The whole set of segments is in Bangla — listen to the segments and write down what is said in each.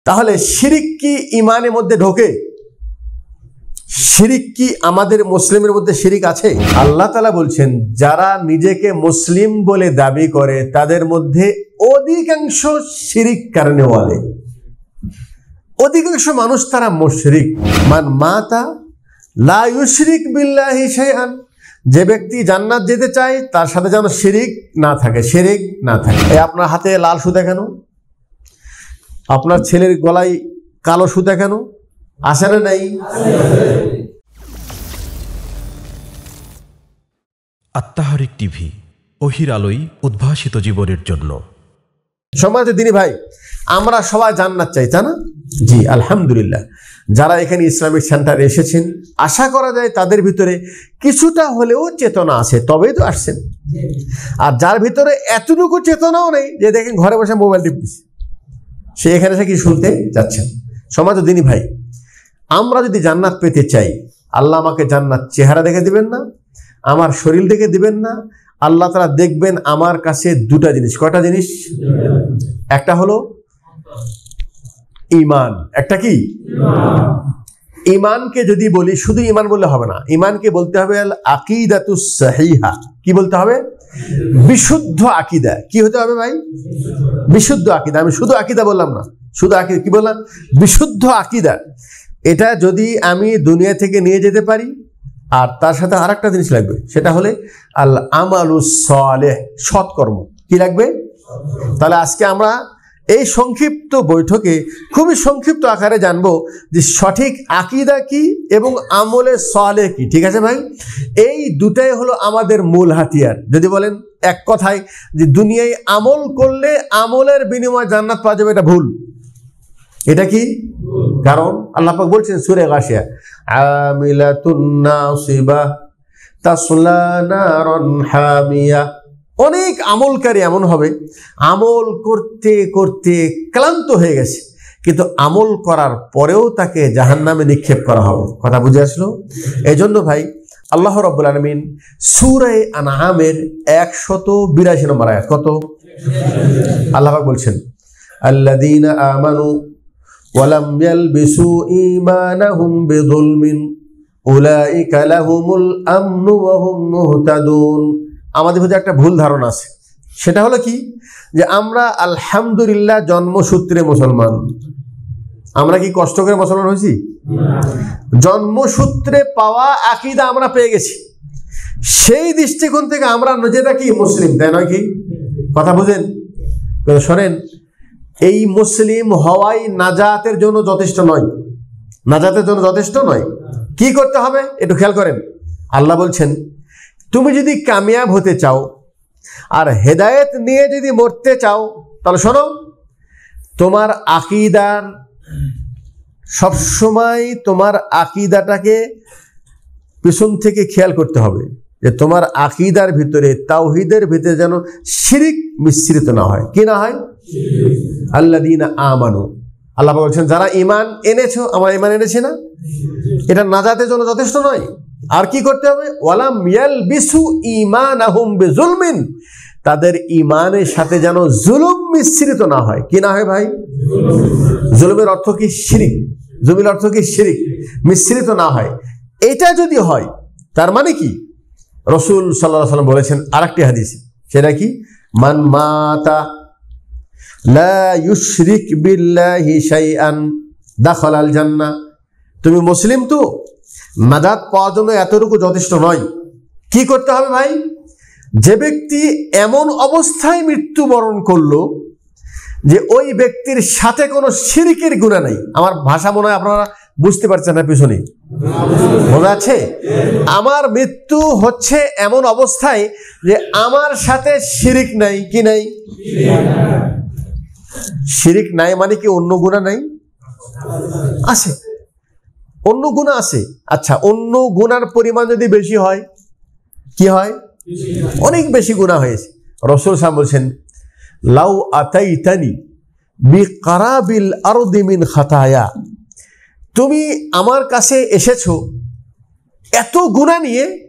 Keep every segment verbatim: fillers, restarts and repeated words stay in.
তাহলে শিরিক কি ইমানের মধ্যে ঢোকে? শিরিক কি আমাদের মুসলিমের মধ্যে শিরিক আছে? আল্লাহ তাআলা বলছেন, যারা নিজেকে মুসলিম বলে দাবি করে তাদের মধ্যে অধিকাংশ শিরিক কারণে ওয়ালে, অধিকাংশ মানুষ তারা মুশরিক। মান মাতা লা ইউশরিক বিল্লাহি শাইআন, যে ব্যক্তি জান্নাত যেতে চায় তার সাথে যেন শিরিক না থাকে, শিরিক না থাকে। এই আপনার হাতে লাল সুতা কেন? আপনার ছেলের গলায় কালো সুতা কেন? আছে না নাই? আত্মাহারিক টিভি, ওহির আলোয় উদ্ভাসিত জীবনের জন্য। সম্মানিত দিনী ভাই, আমরা সবাই জান্নাত চাই, তাই না? জি আলহামদুলিল্লাহ। যারা এখানে ইসলামিক সেন্টারে এসেছেন, আশা করা যায় তাদের ভিতরে কিছুটা হলেও চেতনা আছে, তবেই তো আসছেন। আর যার ভিতরে এতটুকু চেতনাও নেই, যে দেখেন ঘরে বসে মোবাইল টিপতেছে, সে এখানে এসে কি শুনতে যাচ্ছেন? সম্মানিত দিনী ভাই, আমরা যদি জান্নাত পেতে চাই, আল্লাহ আমাকে জান্নাত চেহারা দেখে দিবেন না, আমার শরীর দেখে দিবেন না। আল্লাহ তাআলা দেখবেন আমার কাছে দুটা জিনিস। কয়টা জিনিস? একটা হলো ঈমান। একটা কি? ঈমানকে যদি বলি, শুধু ঈমান বললে হবে না, ঈমানকে বলতে হবে আল আকীদাতুস সহিহা। কি বলতে হবে? বিশুদ্ধ আকীদা। কি হতে হবে ভাই? বিশুদ্ধ আকীদা। আমি শুধু আকীদা বললাম না, শুধু আকীদা কি বললাম? বিশুদ্ধ আকীদা। এটা যদি আমি দুনিয়া থেকে নিয়ে যেতে পারি, আর তার সাথে আর একটা জিনিস লাগবে, সেটা হলে আল আমালুস সালেহ, সৎকর্ম। কি লাগবে? তাহলে আজকে আমরা এই সংক্ষিপ্ত বৈঠকে খুবই সংক্ষিপ্ত আকারে জানবো যে সঠিক আকীদা কি এবং আমলে সালেহ কি। ঠিক আছে ভাই? এই দুটাই হলো আমাদের মূল হাতিয়ার। যদি বলেন এক কথায় যে দুনিয়ায় আমল করলে আমলের বিনিময়ে জান্নাত পাওয়া যাবে, এটা ভুল। এটা কি? কারণ আল্লাহ পাক বলছেন সূরা গাশিয়া, আমিলাতুন নাসিবা তাসলা নারান হামিয়া। অনেক আমলকারী এমন হবে, আমল করতে করতে ক্লান্ত হয়ে গেছে, কিন্তু আমল করার পরেও তাকে জাহান্নামে নিক্ষেপ করা হবে। কথা বুঝে আসলো? এই জন্য ভাই, আল্লাহ রাব্বুল আলামিন সূরা আনআমের একশত বিরাশি নম্বর আয়াত, কত? আল্লাহ পাক বলছেন, আল্লাযীনা আমানু ওয়ালাম ইয়ালবিসু ঈমানাহুম বিযুলমিন উলাইকা লাহুমুল আমনু ওয়া হুম মুহতাদুন। আমাদের ভিতরে একটা ভুল ধারণা আছে, সেটা হলো কি, যে আমরা আলহামদুলিল্লাহ জন্মসূত্রে মুসলমান। আমরা কি কষ্ট করে মুসলমান হয়েছি? জন্মসূত্রে পাওয়া আকীদা আমরা পেয়ে গেছি। সেই দৃষ্টিকোণ থেকে আমরা নিজেরা কি মুসলিম, তাই নয় কি? কথা বুঝেন? শোনেন, এই মুসলিম হওয়াই নাজাতের জন্য যথেষ্ট নয়, নাজাতের জন্য যথেষ্ট নয়। কি করতে হবে একটু খেয়াল করেন। আল্লাহ বলছেন, তুমি যদি কামিয়াব হতে চাও আর হেদায়েত নিয়ে যদি মরতে চাও, তাহলে শোনো, তোমার আকীদার সবসময় তোমার আকীদাটাকে পিছন থেকে খেয়াল করতে হবে, যে তোমার আকীদার ভিতরে, তাওহীদের ভিতরে যেন শিরিক মিশ্রিত না হয়। কি না হয়? আল্লাযীনা আমানু। আল্লাহ বলছেন, যারা ঈমান এনেছো, আমরা ঈমান এনেছি না, এটা নাজাতের জন্য যথেষ্ট নয়। আর কি করতে হবে? ওয়ালাম ইয়ালবিসু ঈমানাহুম বিযুলমিন, তাদের ঈমানের সাথে যেন জুলুম মিশ্রিত না হয়। কি না হয় ভাই? জুলুমের অর্থ কি? শিরিক। জুলুমের অর্থ কি? শিরিক। মিশ্রিত না হয়। এটা যদি হয়, তার মানে কি? রাসূল সাল্লাল্লাহু আলাইহি ওয়াসাল্লাম বলেছেন আরেকটি হাদিসে, সেটা কি? মান মাতা লা ইউশরিক বিল্লাহি শাইআন দাখালাল জান্নাহ। তুমি মুসলিম তো, নাজাত পাওয়ার জন্য এতটুকু যথেষ্ট নয়। কি করতে হবে ভাই? যে ব্যক্তি এমন অবস্থায় মৃত্যুবরণ করলো যে ওই ব্যক্তির সাথে কোনো শিরিকের গুনাহ নাই। আমার ভাষা মনে হয় আপনারা বুঝতে পারছেন না, পিছনে বোঝা আছে? আমার মৃত্যু হচ্ছে এমন অবস্থায় যে আমার সাথে শিরিক নাই। কি নাই? শিরিক নাই মানে কি অন্য গুনাহ নাই? আছে, অন্য গুনাহ আছে। আচ্ছা, অন্য গুনার পরিমাণ যদি বেশি হয়, কি হয়? অনেক বেশি গুনাহ হয়েছে। রাসূল সাল্লাল্লাহু আলাইহি ওয়াসাল্লাম বলছেন, লাউ আতাইতানি বিকারাবিল আরদি মিন খাতায়া, তুমি আমার কাছে এসেছো এত গুনাহ নিয়ে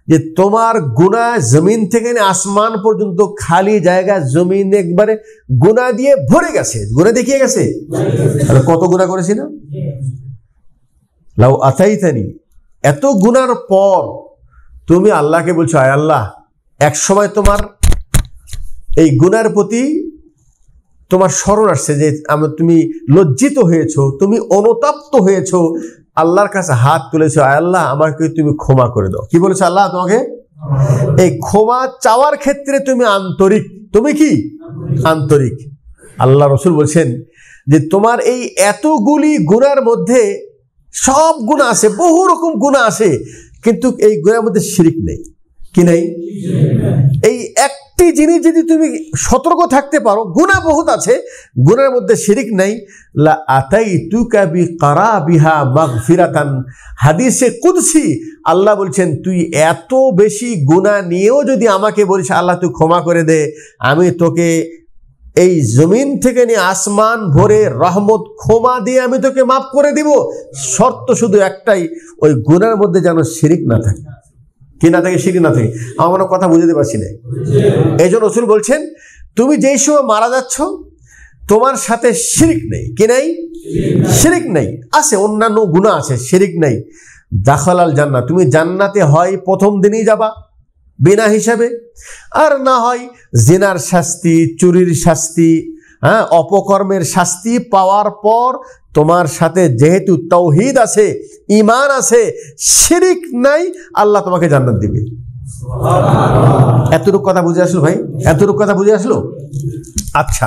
যে তোমার গুনাহ জমিন থেকে আসমান পর্যন্ত খালি জায়গা জমিন একবারে গুনাহ দিয়ে ভরে গেছে, গুনাহ দেখিয়ে গেছে। তাহলে কত গুনাহ করেছি না? লাউ আতাইতানি, এত গুনার পর তুমি আল্লাহকে বলছো, আয় আল্লাহ, এক সময় তোমার এই গুনার প্রতি তোমার স্মরণ আসছে যে তুমি লজ্জিত হয়েছো, তুমি অনুতপ্ত হয়েছো, আল্লাহর কাছে হাত তুলেছো, আয় আল্লাহ আমাকে তুমি ক্ষমা করে দাও। কি বলেছো আল্লাহ তোমাকে? এই ক্ষমা চাওয়ার ক্ষেত্রে তুমি আন্তরিক, তুমি কি আন্তরিক। আল্লাহ রসুল বলছেন যে তোমার এই এতগুলি গুনার মধ্যে সব গুনাহ আছে, বহু রকম গুনাহ আছে, কিন্তু এই গুনার মধ্যে শিরিক নেই। কি নেই? এই একটি জিনিস যদি তুমি সতর্ক থাকতে পারো, গুনাহ বহুত আছে, গুনার মধ্যে শিরিক নাই, লা আতাইতুকা বিকারাবিহা মাগফিরাতান। হাদিসে কুদসি আল্লাহ বলছেন, তুই এত বেশি গুনাহ নিয়েও যদি আমাকে বলিস আল্লাহ তুই ক্ষমা করে দে, আমি তোকে এই জমিন থেকে নিয়ে আসমান ভরে রহমত ক্ষমা দিয়ে আমি তোকে মাফ করে দিব। শর্ত শুধু একটাই, ওই গুনার মধ্যে যেন শিরিক না থাকে। কি না থাকে? শিরিক না থাকে। আমার কথা বুঝতে পারছি না। এই জন্য রাসূল বলছেন, তুমি যেই সময় মারা যাচ্ছ তোমার সাথে শিরিক নেই। কি নাই? শিরিক নেই। আছে অন্যান্য গুনাহ আছে, শিরিক নেই। দাখালাল জান্নাত, তুমি জান্নাতে হয় প্রথম দিনই যাবা বিনা হিসাবে, আর না হয় জিনার শাস্তি, চুরির শাস্তি, হ্যাঁ অপকর্মের শাস্তি পাওয়ার পর তোমার সাথে যেহেতু তাওহীদ আছে, ঈমান আছে, শিরিক নাই, আল্লাহ তোমাকে জান্নাত দিবে। এতটুকু কথা বুঝে আসলো ভাই? এতটুকু কথা বুঝে আসলো? আচ্ছা,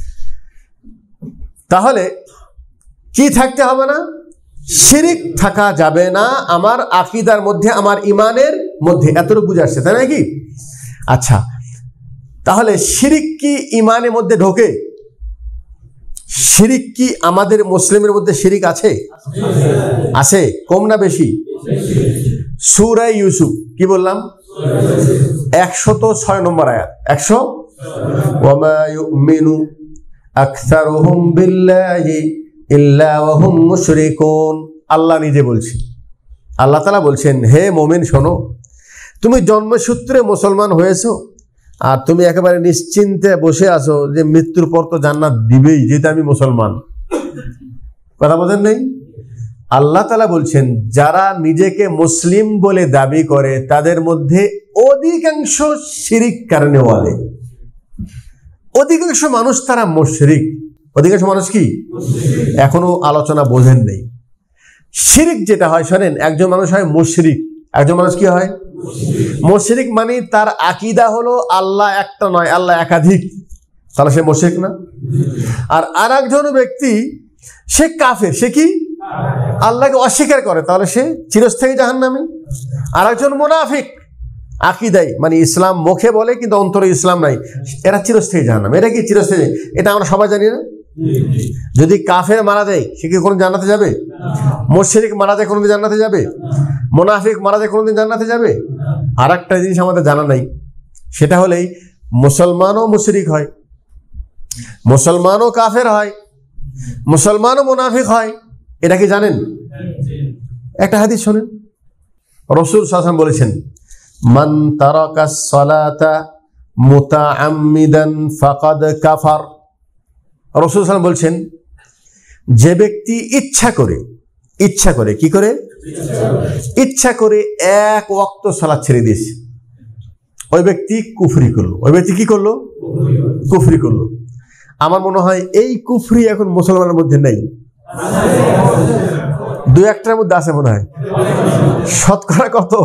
তাহলে কি থাকতে হবে না? শিরিক থাকা যাবে না আমার আকীদার মধ্যে, আমার ঈমানের মধ্যে। এতটুকু বুঝে আসছে, তাই নাকি? আচ্ছা, তাহলে শিরিক কি ঈমানের মধ্যে ঢোকে? শিরিক কি আমাদের মুসলিমের মধ্যে শিরিক আছে? আছে। কম না বেশি? সূরা ইউসুফ কি বললাম? একশত ছয় নম্বর আয়াত। একশো ওয়ামা ইউমিনু আকসারুহুম বিল্লাহি ইল্লা ওয়া হুম মুশরিকুন। আল্লাহ নিজে বলছেন, আল্লাহ তাআলা বলছেন, হে মুমিন শোনো, তুমি জন্মসূত্রে মুসলমান হয়েছো, আর তুমি একেবারে নিশ্চিন্তে বসে আছো যে মৃত্যুর পর তো জান্নাত দিবেই, যেহেতু আমি মুসলমান। কথা বোঝেন নেই? আল্লাহ তাআলা বলছেন, যারা নিজেকে মুসলিম বলে দাবি করে তাদের মধ্যে অধিকাংশ শিরিক কারণেওয়ালে। অধিকাংশ মানুষ তারা মুশরিক। অধিকাংশ মানুষ কি? এখনো আলোচনা বোঝেন নেই। শিরিক যেটা হয় শোনেন, একজন মানুষ হয় মুশরিক, একজন মানুষ কি হয়? মুশরিক মানে তার আকীদা হলো আল্লাহ একটা নয়, আল্লাহ একাধিক। তাহলে সে মুশরিক না? আর আরেকজন ব্যক্তি সে কাফের, সে কি? আল্লাহকে অস্বীকার করে, তাহলে সে চিরস্থায়ী জাহান্নামী। আরেকজন মুনাফিক, আকীদায় মানে ইসলাম মুখে বলে কিন্তু অন্তরে ইসলাম নাই, এরা চিরস্থায়ী জাহান্নামী। এটা কি চিরস্থায়ী? এটা আমরা সবাই জানি না? যদি কাফের মারা যায় সে কি কোনো জান্নাতে যাবে? মুশরিক মারা যায় কোনোদিন জান্নাতে যাবে? মুনাফিক মারা যায় কোনোদিন জান্নাতে যাবে? আর একটা জিনিস আমাদের জানা নাই, সেটা হলেই মুসলমানও মুশরিক হয়, মুসলমানও কাফের হয়, মুসলমানও মুনাফিক হয়। এটা কি জানেন? একটা হাদিস শোনেন, রাসূল সাল্লাল্লাহু আলাইহি ওয়াসাল্লাম বলেছেন, মান তারাকা সালাতা মুতাআম্মিদান ফাকাদ কাফার। রাসূল সাল্লাল্লাহু আলাইহি ওয়াসাল্লাম বলছেন, যে ব্যক্তি ইচ্ছা করে, ইচ্ছা করে কি করে? ইচ্ছা করে এক ওয়াক্ত সালাত ছেড়ে দিয়েছে, ওই ব্যক্তি কুফরি করলো। ওই ব্যক্তি কি করলো? কুফরি করলো। আমার মনে হয় এই কুফরি এখন মুসলমানের মধ্যে নেই, দু একটার মধ্যে আছে মনে হয়। শতকরা কত?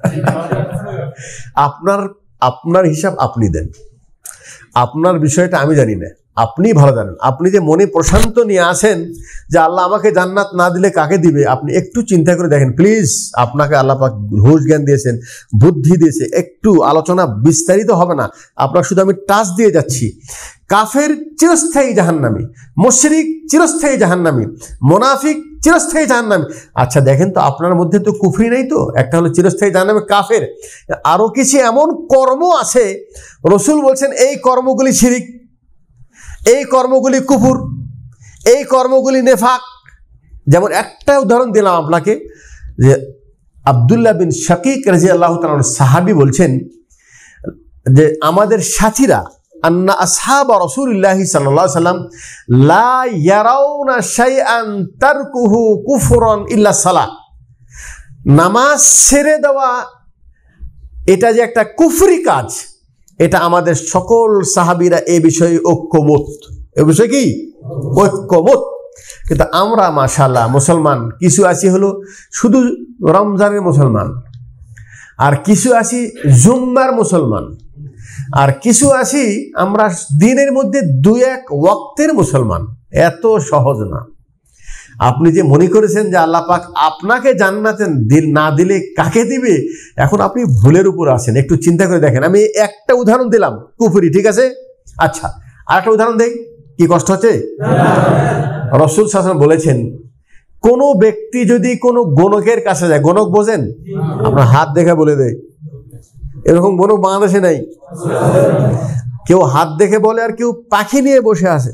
আপনার আপনার হিসাব আপনি দেন, আপনার বিষয়টা আমি জানি না, আপনি ভালো জানেন। আপনি যে মনে প্রশান্ত নিয়ে আসেন যে আল্লাহ আমাকে জান্নাত না দিলে কাকে দিবে, আপনি একটু চিন্তা করে দেখেন প্লিজ। আপনাকে আল্লাহ পাক হুঁশ জ্ঞান দিয়েছেন, বুদ্ধি দিয়েছে, একটু আলোচনা বিস্তারিত হবে না, আপনার শুধু আমি টাচ দিয়ে যাচ্ছি। কাফের চিরস্থায়ী জাহান্নামী, মুশরিক চিরস্থায়ী জাহান্নামী, মুনাফিক চিরস্থায়ী জাহান্নামী। আচ্ছা দেখেন তো, আপনার মধ্যে তো কুফরি নেই তো, একটা হলো চিরস্থায়ী জাহান্নামী কাফের, আরো কিছু এমন কর্ম আছে রাসূল বলছেন এই কর্মগুলি শিরিক, এই কর্মগুলি কুফর, এই কর্মগুলি নেফাক। যেমন একটা উদাহরণ দিলাম আপনাকে, যে আব্দুল্লাহ বিন শাকিক রাদিয়াল্লাহু তাআলা সাহাবী বলছেন যে আমাদের সাথীরা আন্না আসহাবা রাসূলিল্লাহি সাল্লাল্লাহু আলাইহি সাল্লাম লা ইয়ারাউনা শাইআন তারকুহু কুফরান ইল্লা সালাহ, নামাজ ছেড়ে দেওয়া এটা যে একটা কুফরি কাজ, এটা আমাদের সকল সাহাবীরা এই বিষয়ে ঐক্যমত। এই বিষয়ে কি ঐক্যমত। কিন্তু আমরা মাশাআল্লাহ মুসলমান কিছু আছি হলো শুধু রমজানের মুসলমান, আর কিছু আছি জুম্মার মুসলমান, আর কিছু আছি আমরা দিনের মধ্যে দুই এক ওয়াক্তের মুসলমান। এত সহজ না। আপনি যে মনে করেছেন যে আল্লাহ পাক আপনাকে জান্নাতে দিল না দিলে কাকে দিবে, এখন আপনি ভুলের উপর আছেন। একটু চিন্তা করে দেখেন। আমি একটা উদাহরণ দিলাম কুফরি, ঠিক আছে? আচ্ছা, আর একটা উদাহরণ দেই। কি কষ্ট হচ্ছে? রাসূল সাল্লাল্লাহু আলাইহি ওয়াসাল্লাম বলেছেন কোনো ব্যক্তি যদি কোনো গণকের কাছে যায়, গণক বোঝেন? আপনার হাত দেখে বলে দেয়। এরকম গণক বাংলাদেশে নাই। কেউ হাত দেখে বলে, আর কেউ পাখি নিয়ে বসে আছে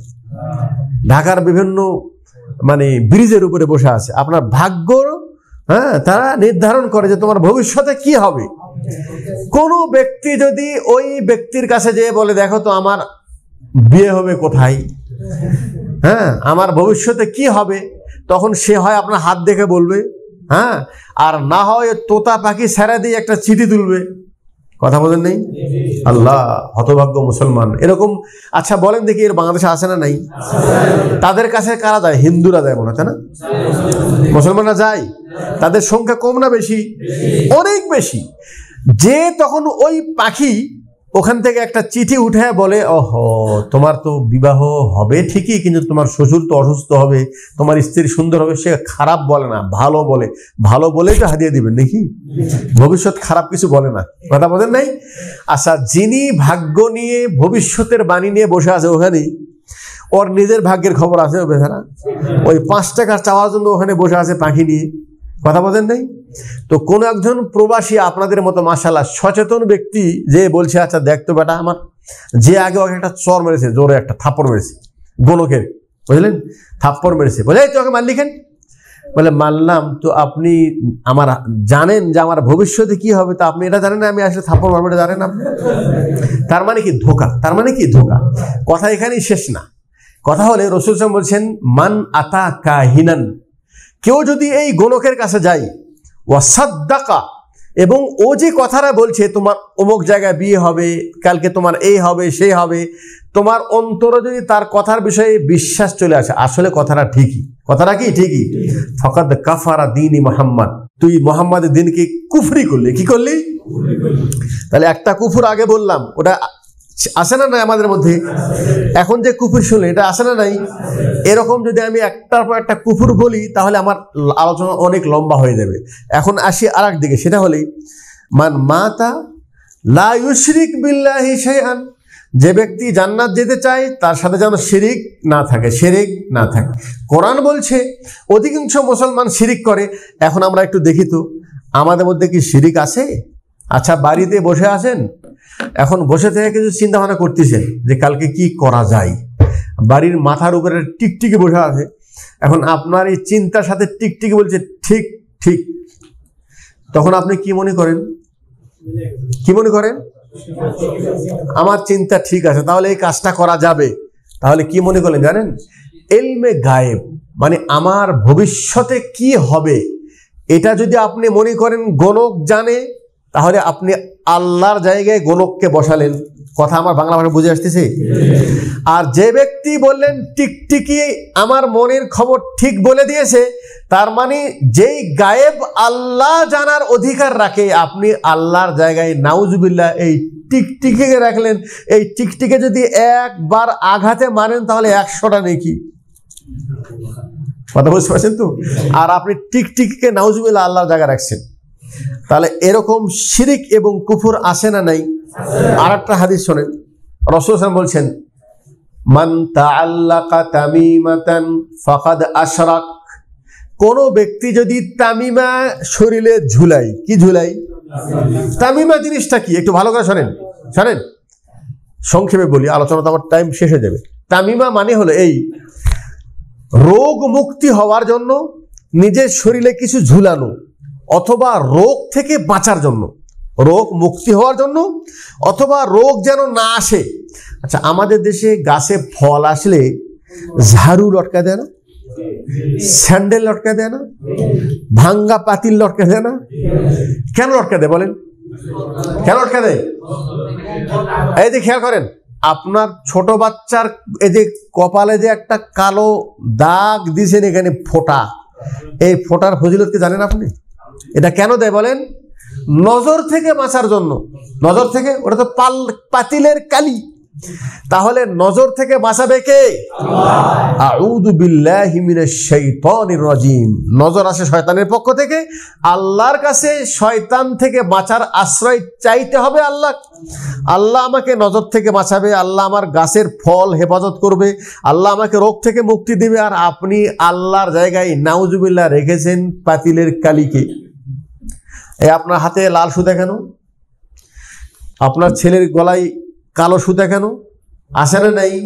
ঢাকার বিভিন্ন মানে ব্রিজের উপরে বসে আছে। আপনার ভাগ্য হ্যাঁ তারা নির্ধারণ করে যে তোমার ভবিষ্যতে কি হবে। কোন ব্যক্তি যদি ওই ব্যক্তির কাছে যেয়ে বলে দেখো তো আমার বিয়ে হবে কোথায়, হ্যাঁ আমার ভবিষ্যতে কি হবে, তখন সে হয় আপনার হাত দেখে বলবে, হ্যাঁ, আর না হয় তোতা পাখি ছেড়ে দিয়ে একটা চিঠি তুলবে। কথা বলেন নেই? আল্লাহ, হতভাগ্য মুসলমান এরকম। আচ্ছা বলেন দেখি, এর বাংলাদেশে আছে না নাই? তাদের কাছে কারা যায়? হিন্দুরা যায় মনে হয়, তাই না? মুসলমানরা যায়? তাদের সংখ্যা কম না বেশি? অনেক বেশি। যে তখন ওই পাখি ওখান থেকে একটা চিঠি উঠে বলে, ওহো তোমার তো বিবাহ হবে ঠিকই, কিন্তু তোমার শ্বশুর তো অসুস্থ হবে, তোমার স্ত্রী সুন্দর হবে, সে খারাপ বলে না, ভালো বলে। ভালো বলেই তো হাদিয়া দিবেন নাকি? ভবিষ্যৎ খারাপ কিছু বলে না। কথা বলেন নাই? আচ্ছা, যিনি ভাগ্য নিয়ে ভবিষ্যতের বাণী নিয়ে বসে আছে ওখানে, ওর নিজের ভাগ্যের খবর আছে ও বেচারা? ওই পাঁচ টাকা চাওয়ার জন্য ওখানে বসে আছে পাখি নিয়ে। কথা বলেন নাই? তো কোন একজন প্রবাসী আপনাদের মতো মাশাআল্লাহ সচেতন ব্যক্তি যে বলছে, আচ্ছা দেখতো বেটা আমার, যে আগে ওকে একটা চর মেরেছে, জোরে একটা থাপ্পড় মেরেছে গণকের, বুঝলেন? থাপ্পড় মেরেছে, বলে এই তোকে মারলি কেন? বলে মারলাম তো আপনি আমার জানেন যে আমার ভবিষ্যতে কি হবে, তা আপনি এটা জানেন না আমি আসলে থাপ্পড় মারবো, এটা জানেন আপনি? তার মানে কি ধোকা, তার মানে কি ধোকা। কথা এখানেই শেষ না। কথা হলে রাসূল সাল্লাল্লাহু আলাইহি ওয়াসাল্লাম বলছেন মান আতা কাহিনান, কেউ যদি এই গণকের কাছে যায়, ওয়াসাদ্দাকা, এবং ও যে কথাটা বলছে তোমার অমুক জায়গায় বিয়ে হবে, কালকে তোমার এই হবে সেই হবে, তোমার অন্তরে যদি তার কথার বিষয়ে বিশ্বাস চলে আসে আসলে কথাটা ঠিকই, কথাটা কি ঠিকই, ফাকাদ কাফারা দীনি মুহাম্মদ, তুই মুহাম্মাদের দিনকে কুফরি করলি। কি করলি? তাহলে একটা কুফর আগে বললাম, ওটা আসে না নাই আমাদের মধ্যে? এখন যে কুফর শুনলে এটা আসে না নাই? এরকম যদি আমি একটার পর একটা কুফর বলি তাহলে আমার আলোচনা অনেক লম্বা হয়ে যাবে। এখন আসি আর এক দিকে, সেটা হলেই মান মাতা লা ইউশরিক বিল্লাহি শাইআন, যে ব্যক্তি জান্নাত যেতে চায় তার সাথে যেন শিরিক না থাকে, শিরিক না থাকে। কোরআন বলছে অধিকাংশ মুসলমান শিরিক করে। এখন আমরা একটু দেখি তো আমাদের মধ্যে কি শিরিক আছে? আচ্ছা, বাড়িতে বসে আছেন, এখন বসে থেকে কিছু চিন্তা ভাবনা করতেছেন যে কালকে কি করা যায়, বাড়ির মাথার উপরে টিকটিকি বসে আছে, এখন আপনার এই চিন্তার সাথে টিকটিকি বলছে ঠিক ঠিক, তখন আপনি কি মনে করেন? কি মনে করেন? আমার চিন্তা ঠিক আছে, তাহলে এই কাজটা করা যাবে। তাহলে কি মনে করলেন জানেন? ইলমে গায়েব, মানে আমার ভবিষ্যতে কি হবে এটা যদি আপনি মনে করেন গণক জানে, তাহলে আপনি আল্লাহর জায়গায় গণককে বসালেন। কথা আমার বাংলা ভাষা বুঝে আসতেছে? আর যে ব্যক্তি বললেন টিকটিকি আমার মনের খবর ঠিক বলে দিয়েছে, তার মানে যেই গায়েব আল্লাহ জানার অধিকার রাখে, আপনি আল্লাহর জায়গায় নাউজুবিল্লাহ এই টিকটিকিকে রাখলেন। এই টিকটিকে যদি একবার আঘাতে মারেন তাহলে একশোটা নেকি। কথা বুঝতে পারছেন তো? আর আপনি টিকটিকিকে নাউজুবিল্লাহ আল্লাহর জায়গায় রাখছেন। তাহলে এরকম শিরিক এবং কুফর আসে না নাই? আর একটা হাদিস শোনেন, রাসূল সাল্লাল্লাহু আলাইহি ওয়াসাল্লাম বলছেন মান তাআল্লাকা তামিমাতান ফাকাদ আশরাক, কোন ব্যক্তি যদি তামিমা শরীরে ঝুলাই, কি ঝুলাই? তামিমা জিনিসটা কি একটু ভালো করে শোনেন, শোনেন সংক্ষেপে বলি, আলোচনা তো আমার টাইম শেষ হয়ে যাবে। তামিমা মানে হলো এই রোগ মুক্তি হওয়ার জন্য নিজের শরীরে কিছু ঝুলানো, অথবা রোগ থেকে বাঁচার জন্য, রোগ মুক্তি হওয়ার জন্য, অথবা রোগ যেন না আসে। আচ্ছা, আমাদের দেশে গাছে ফল আসলে ঝাড়ু লটকা দেয় না, স্যান্ডেল লটকা দেয় না, ভাঙ্গা পাতিল লটকা দেয় না? কেন লটকা দেয় বলেন? কেন লটকা দেয়? এই যে খেয়াল করেন, আপনার ছোট বাচ্চার এই যে কপালে যে একটা কালো দাগ দিয়েছেন, এখানে ফোঁটা, এই ফোঁটার ফজিলত কি জানেন আপনি? এটা কেন দেয় বলেন? নজর থেকে বাঁচার জন্য। নজর থেকে, ওটা তো পাল পাতিলের কালি। তাহলে নজর থেকে বাঁচাবে কে? আউযু বিল্লাহি মিনাশ শাইতানির রাজিম। নজর আসে শয়তানের পক্ষ থেকে। আল্লাহর কাছে শয়তান থেকে বাঁচার আশ্রয় চাইতে হবে আল্লাহ। আল্লাহ আমাকে নজর থেকে বাঁচাবে, আল্লাহ আমার গাছের ফল হেফাজত করবে, আল্লাহ আমাকে রোগ থেকে মুক্তি দেবে। আর আপনি আল্লাহর জায়গায় নাউজুবিল্লাহ রেখেছেন পাতিলের কালিকে। এই আপনার হাতে লাল সুতা কেন? আপনার ছেলের গলায় কালো সুতা কেন? আসে না নাই?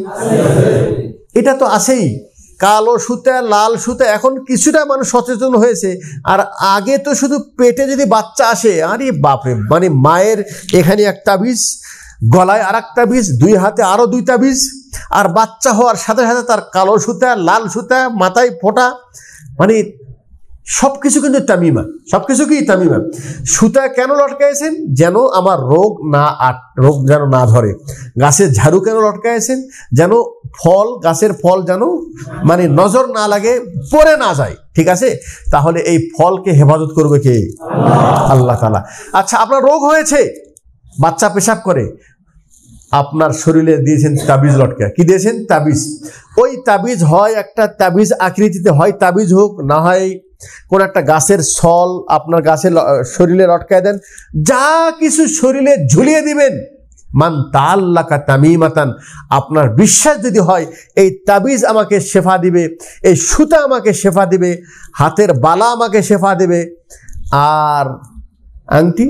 এটা তো আসেই। কালো সুতা, লাল সুতা, এখন কিছুটা মানুষ সচেতন হয়েছে। আর আগে তো শুধু পেটে যদি বাচ্চা আসে, আরে বাপরে, মানে মায়ের এখানে এক তাবিজ, গলায় আর এক তাবিজ, দুই হাতে আরো দুই তাবিজ, আর বাচ্চা হওয়ার সাথে সাথে তার কালো সুতা, লাল সুতা, মাথায় ফোঁটা, মানে সবকিছু কিন্তু তামিমা। সবকিছু কি তামিমা। সুতা কেন লটকাইছেন? যেন আমার রোগ না রোগ যেন না ধরে। গাছের ঝাড়ু কেন লটকাইছেন? যেন ফল, গাছের ফল যেন মানে নজর না লাগে, পড়ে না যায়। ঠিক আছে, তাহলে এই ফলকে হেফাজত করবে কে? আল্লাহ তাআলা। আচ্ছা, আপনার রোগ হয়েছে, বাচ্চা পেশাব করে, আপনার শরীরে দিয়েছেন তাবিজ লটকা। কি দিয়েছেন? তাবিজ। ওই তাবিজ হয় একটা তাবিজ আকৃতিতে, হয় তাবিজ হোক, না হয় কোন একটা গাছের ছল আপনার গাছের শরীরে লটকায় দেন। যা কিছু শরীরে ঝুলিয়ে দিবেন, মান তাআল্লাকা তামিমাতান, আপনার বিশ্বাস যদি হয় এই তাবিজ আমাকে শেফা দিবে, এই সুতা আমাকে শেফা দিবে, হাতের বালা আমাকে শেফা দিবে, আর আংটি,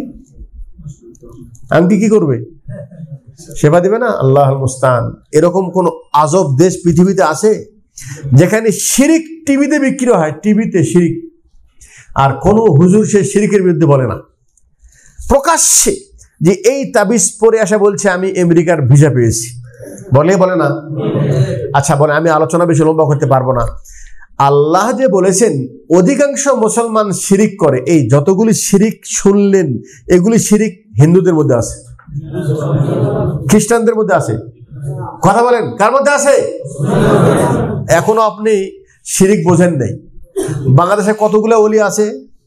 আংটি কি করবে? শেফা দিবে না? আল্লাহুল মুস্তান। এরকম কোন আজব দেশ পৃথিবীতে আছে যেখানে শিরিক টিভিতে বিক্রি হয়, টিভিতে শিরিক, আর কোন হুজুর সে শিরিকের বিরুদ্ধে বলে না প্রকাশ্যে, যে এই তাবিজ পরে আসা বলছে আমি আমেরিকার ভিসা পেয়েছি, বলে বলে না? আচ্ছা, বলে আমি আলোচনা বেশি লম্বা করতে পারবো না। আল্লাহ যে বলেছেন অধিকাংশ মুসলমান শিরিক করে, এই যতগুলি শিরিক শুনলেন, এগুলি শিরিক হিন্দুদের মধ্যে আছে, খ্রিস্টানদের মধ্যে আছে। কথা বলেন, কার মধ্যে আছে? এখনো আপনি শিরিক বোঝেন নাই। বাংলাদেশে কতগুলো ওলি আছে?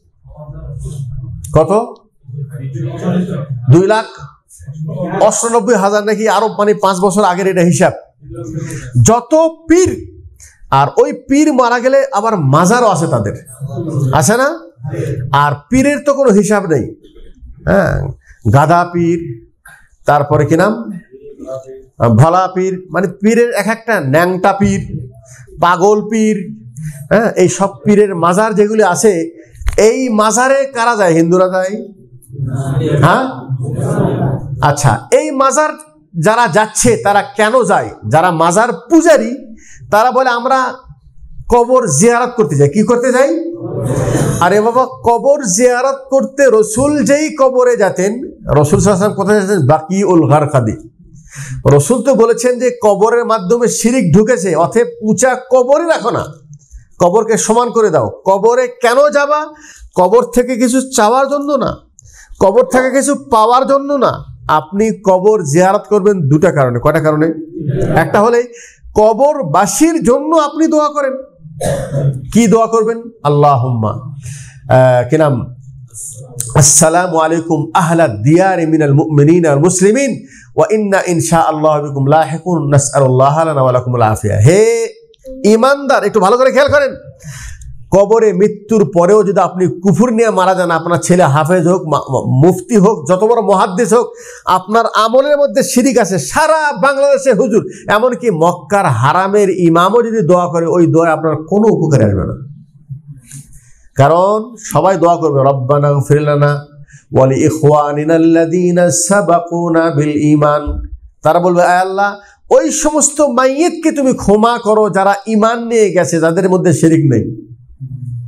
কত? দুই লাখ অষ্টানব্বই হাজার নাকি, আরো মানে পাঁচ বছর আগের এটা হিসাব। যত পীর, আর ওই পীর মারা গেলে আবার মাজারও আছে তাদের, আছে না? আর পীরের তো কোনো হিসাব নেই। হ্যাঁ, গাধা পীর, তারপরে কি নাম, ভোলা পীর, মানে পীরের এক একটা, ন্যাংটা পীর, পাগল পীর, হ্যাঁ, এই সব পীরের মাজার যেগুলি আছে, এই মাজারে কারা যায়? হিন্দুরা যায়। হ্যাঁ, আচ্ছা, এই মাজার যারা যাচ্ছে তারা কেন যায়? যারা মাজার পূজারী তারা বলে আমরা কবর জিয়ারত করতে যাই। কি করতে যাই? আরে বাবা, কবর জিয়ারত করতে রসুল যেই কবরে যেতেন, রসুল সাল্লাল্লাহু আলাইহি ওয়াসাল্লাম কোথায় যেতেন? বাকিউল গারকাদি। রসুল তো বলেছেন যে কবরের মাধ্যমে শিরিক ঢুকেছে, অতএব উঁচা কবরে রাখো না, কবরকে সমান করে দাও। কবরে কেন যাবা? কবর থেকে কিছু চাওয়ার জন্য না, কবর থেকে কিছু পাওয়ার জন্য না। আপনি কবর জিয়ারত করবেন দুটা কারণে। কয়টা কারণে? একটা হলে কবরবাসীর জন্য আপনি দোয়া করেন। কি দোয়া করবেন? আল্লাহুম্মা কি নাম, আসসালামু আলাইকুম আহলা দিয়ারি মিনাল মুমিনিনা ওয়াল মুসলিমিন ওয়া ইন্না ইনশাআল্লাহু বিকুম লাহিকুন নাসআলুল্লাহ লানা ওয়া লাকুমুল আফিয়া। হে ঈমানদার, একটু ভালো করে খেয়াল করেন, কবরে মৃত্যুর পরেও যদি আপনি কুফর নিয়ে মারা যান, আপনার ছেলে হাফেজ হোক, মুফতি হোক, যত বড় মুহাদ্দিস হোক, আপনার আমলের মধ্যে শিরিক আছে, সারা বাংলাদেশে হুজুর, এমনকি মক্কার হারামের ইমামও যদি দোয়া করে, ওই দোয়া আপনার কোনো উপকারে আসবে না। কারণ সবাই দোয়া করবে, রব্বানা গফির লানা ওয়া লিইখওয়ানিনাল্লাযীনা সাবাকুনা বিল ঈমান। তারা বলবে, আয় আল্লাহ, ওই সমস্ত মাইয়িতকে তুমি ক্ষমা করো যারা ঈমান নিয়ে গেছে, যাদের মধ্যে শিরিক নেই।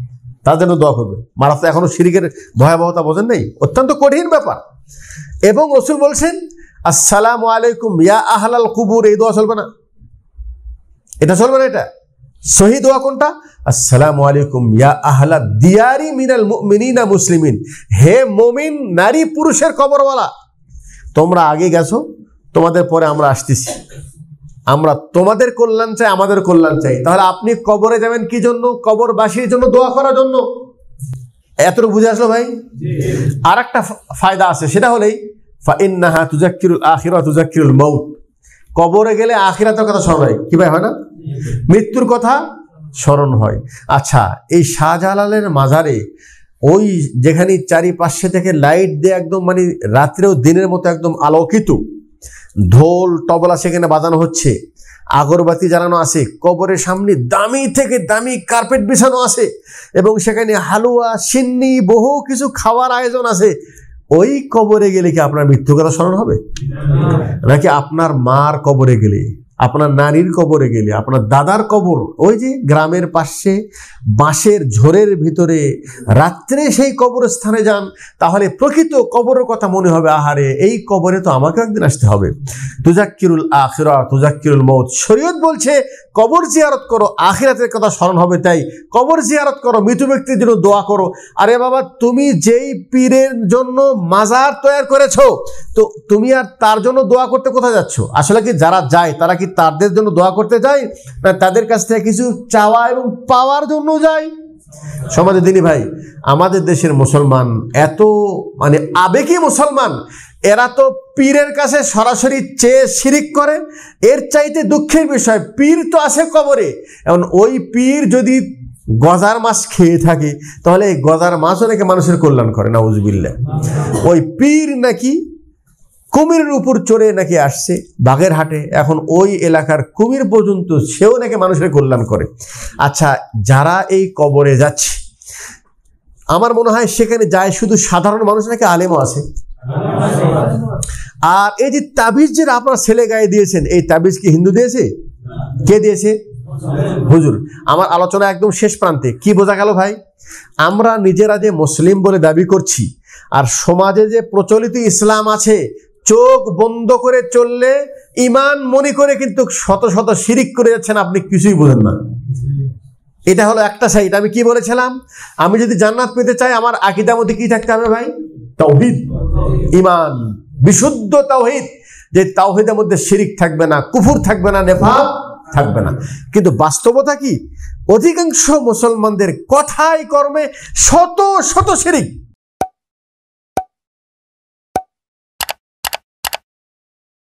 তার জন্য দোয়া করবে। মারা তো এখনো শিরিকের ভয়াবহতা বোঝেন নাই, অত্যন্ত কঠিন ব্যাপার। এবং রাসূল বলছেন আসসালামু আলাইকুম ইয়া আহলাল কুবুর, এই দোয়া চলবে না, এটা চলবে না। এটা সহি দোয়া কোনটা? আসসালামু আলাইকুম ইয়া আহলা দিয়ারি মিনাল মুমিনিনা মুসলিমিন, হে মুমিন নারী পুরুষের কবরওয়ালা, তোমরা আগে গেছো, তোমাদের পরে আমরা আসতেছি, আমরা তোমাদের কল্যাণ চাই, আমাদের কল্যাণ চাই। তাহলে আপনি কবরে যাবেন কি জন্য? কবরবাসীর জন্য দোয়া করার জন্য। এতটুকু বুঝে আসলো ভাই? আর একটা ফায়দা আছে, সেটা হলেই ফাইন্নাহা তুযাক্কিরুল আখিরা তুযাক্কিরুল মাউত, কবরে গেলে আখিরাতের কথা স্মরণ হয়। কি ভাই হয় না? মৃত্যুর কথা স্মরণ হয়। আচ্ছা, এই শাহজালালের মাজারে ওই যেখানে চারিপাশে থেকে লাইট দিয়ে একদম মানে রাত্রেও দিনের মতো একদম আলোকিত, ঢোল তবলা সেখানে বাজানো হচ্ছে, আগরবাতি জ্বালানো আছে, কবরের সামনে দামি থেকে দামি কার্পেট বিছানো আছে, এবং সেখানে হালুয়া সিন্নি বহু কিছু খাওয়ার আয়োজন আছে। ওই কবরে গেলে কি আপনার মৃত্যুর কথা স্মরণ হবে? নাকি আপনার মার কবরে গেলে, আপনার নারীর কবরে গেলে, আপনার দাদার কবর ওই যে গ্রামের পাশে বাঁশের ঝোরের ভিতরে রাত্রে সেই কবরস্থানে যান, তাহলে প্রকৃত কবরের কথা মনে হবে, আহারে এই কবরে তো আমাকে একদিন আসতে হবে। তুযাক্কিরুল আখিরা তুযাক্কিরুল মউত, শরীয়ত বলছে কবর জিয়ারত করো, আখিরাতের কথা স্মরণ হবে। তাই কবর জিয়ারত করো, মৃত ব্যক্তির জন্য দোয়া করো। আরে বাবা, তুমি যেই পীরের জন্য মাজার তৈরি করেছো, তো তুমি আর তার জন্য দোয়া করতে কোথায় যাচ্ছ? আসলে কি যারা যায় তারা কি তাদের জন্য দোয়া করতে যায়, না তাদের কাছ থেকে কিছু চাওয়া এবং পাওয়ার জন্য যায়? সমাজে দিনী ভাই, আমাদের দেশের মুসলমান এত মানে আবেগী মুসলমান, এরা তো পীরের কাছে সরাসরি চেয়ে শিরিক করে। এর চাইতে দুঃখের বিষয়, পীর তো আছে কবরে, এখন ওই পীর যদি গজার মাছ খেয়ে থাকে, তাহলে এই গজার মাছও নাকি মানুষের কল্যাণ করে, নাউজুবিল্লাহ। ওই পীর নাকি কুমিরের উপর চড়ে নাকি আসছে বাগেরহাটে, এখন ওই এলাকার কুমির পর্যন্ত সেও নাকি মানুষের কল্যাণ করে। আচ্ছা, যারা এই কবরে যাচ্ছে, আমার মনে হয় সেখানে যায় শুধু সাধারণ মানুষ নাকি আলেমও আছে? আর এই যে তাবিজ যেটা আপনার ছেলে গায়ে দিয়েছেন, এই তাবিজ কি হিন্দু দিয়েছে? কে দিয়েছে? হুজুর। আমার আলোচনা একদম শেষ প্রান্তে। কি বোঝা গেল ভাই? আমরা নিজেরা যে মুসলিম বলে দাবি করছি, আর সমাজে যে প্রচলিত ইসলাম আছে, চোখ বন্ধ করে চললে ইমান মনে করে কিন্তু শত শত শিরিক করে যাচ্ছেন, আপনি কিছুই বোঝেন না। এটা হলো একটা সাইড। আমি কি বলেছিলাম? আমি যদি জান্নাত পেতে চাই, আমার আকীদার মধ্যে কি থাকতে হবে ভাই? তাওহীদ, ঈমান, বিশুদ্ধ তাওহীদ, যে তাওহীদের মধ্যে শিরিক থাকবে না, কুফর থাকবে না, নেফাক থাকবে না। কিন্তু বাস্তবতা কি? অধিকাংশ মুসলমানদের কথায় কর্মে শত শত শিরিক।